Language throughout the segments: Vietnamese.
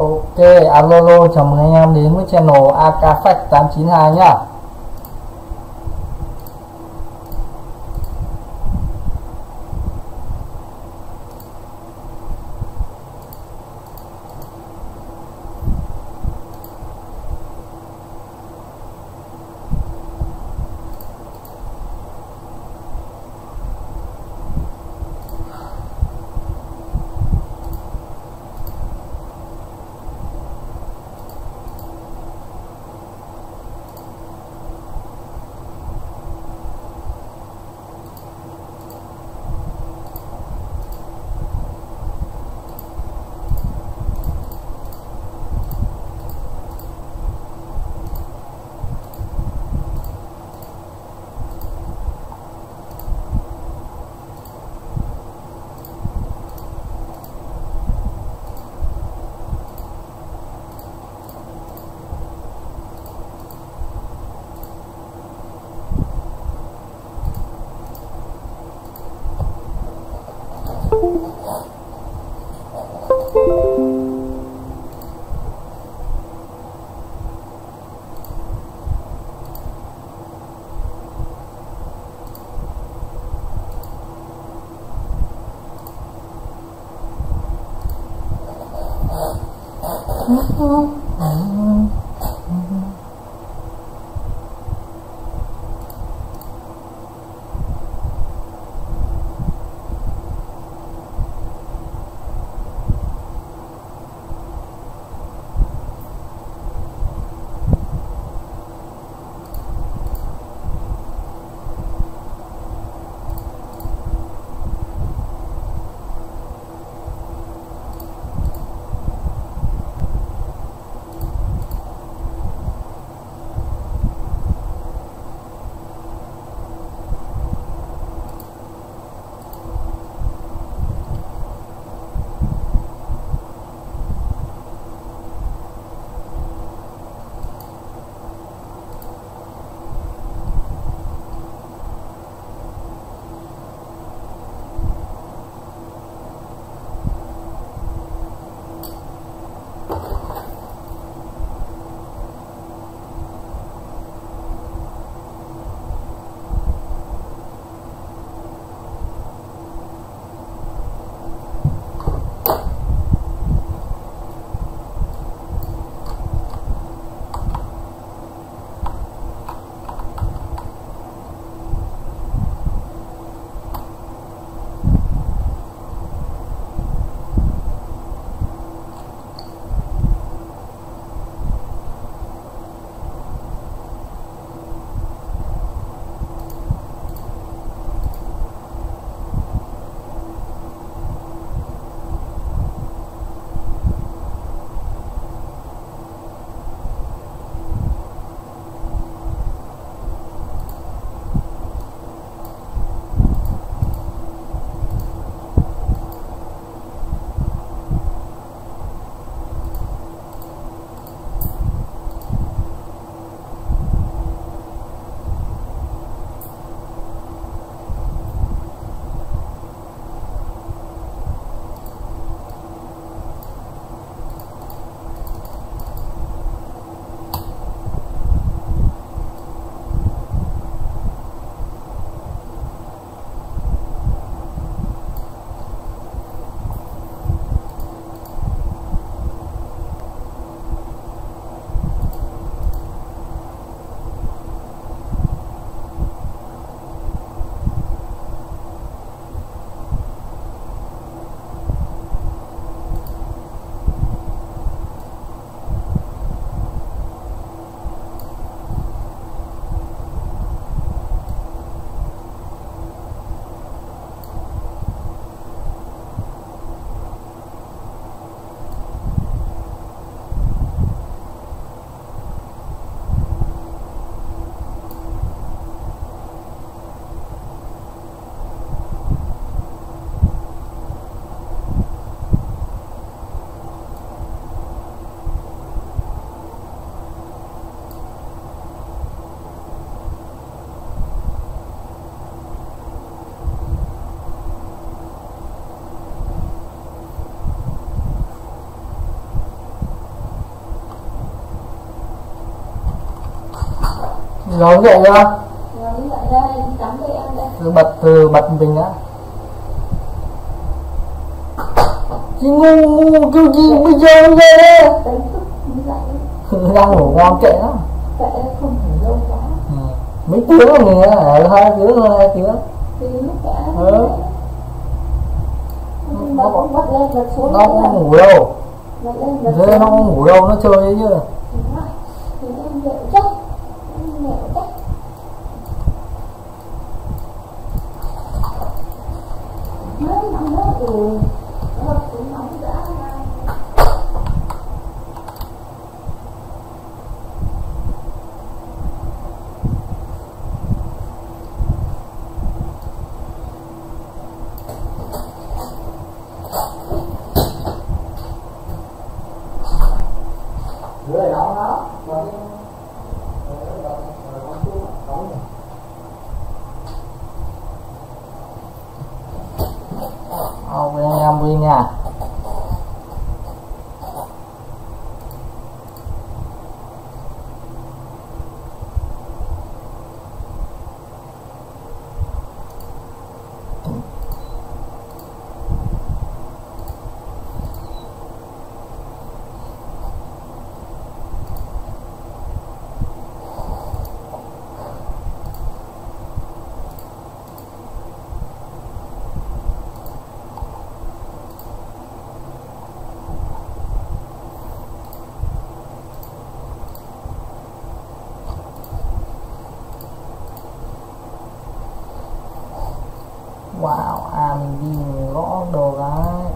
Ok, alo, chào mừng anh em đến với channel AK Fact 892 nhá. Rồi vậy chưa? Rồi như vậy đây, tắm cho em đây. Từ bật mình đã. Chị ngu kêu gì bây giờ đây? Đánh thức như vậy. Đang ngủ ngon kệ lắm. Kệ không ngủ lâu quá. Mấy tiếng rồi mình ở 2 tiếng hơn 2 tiếng. Thì lúc kệ nó cũng bật lên bật xuống. Nó không ngủ đâu. Bật lên bật Thế nó không ngủ đâu, nó chơi ấy chứ. Thì em liệu chắc. Em liệu chắc. Nóng hết rồi. Nó cũng nóng dã ra. Người nóng đó. Ok em đi nha. Wow, mình đi mình gõ đồ cái.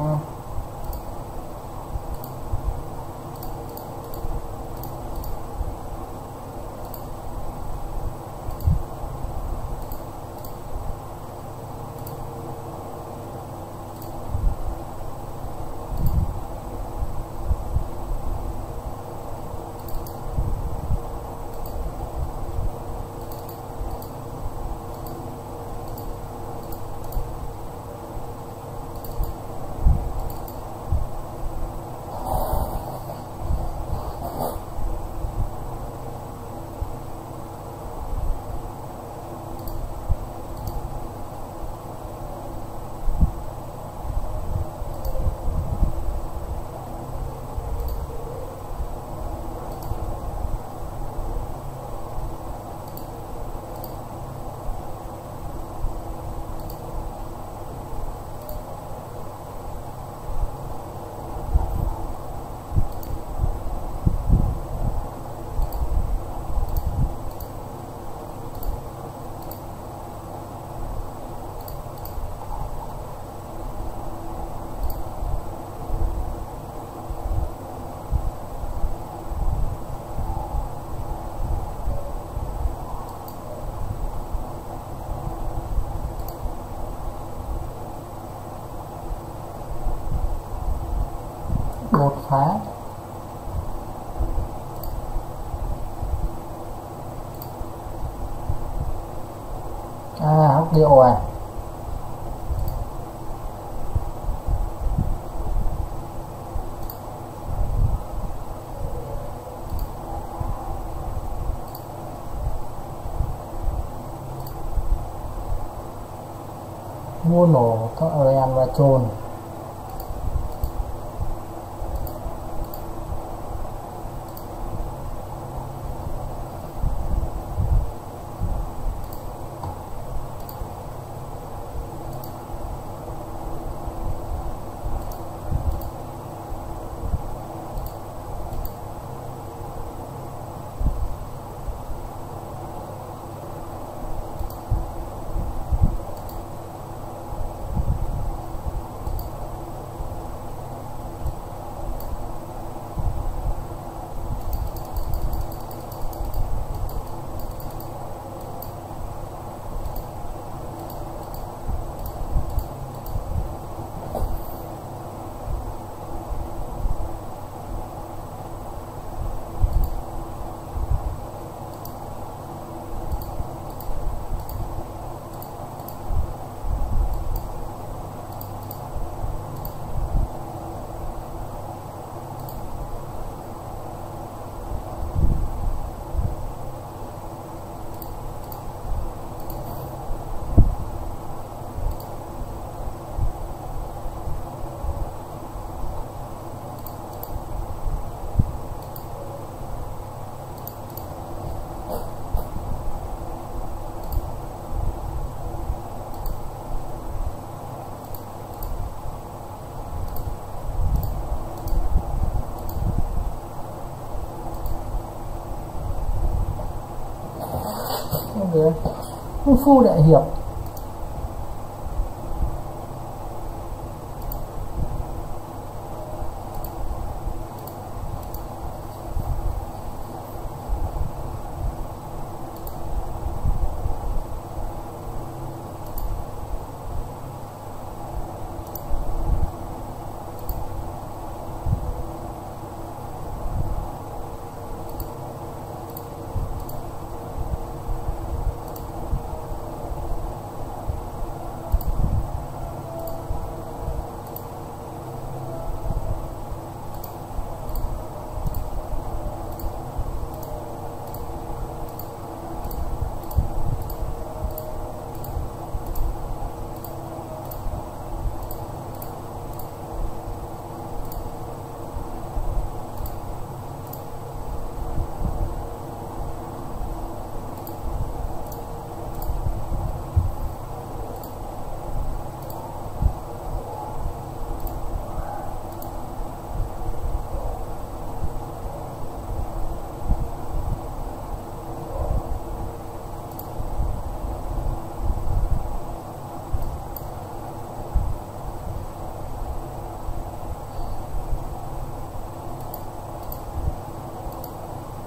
Đột phá. Hốc điệu à. Mua nổ các Arian và trồn. về công phu đại hiệp.